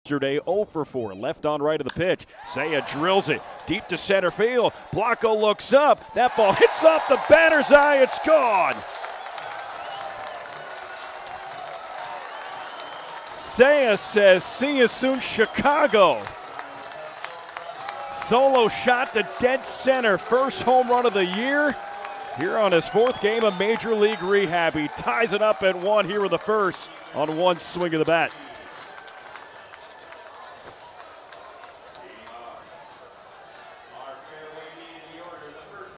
Yesterday, 0 for 4, left on right of the pitch. Seiya drills it deep to center field. Blanco looks up. That ball hits off the batter's eye. It's gone. Seiya says, "See you soon, Chicago." Solo shot to dead center. First home run of the year. Here on his fourth game of Major League Rehab. He ties it up at 1 here with the first on one swing of the bat.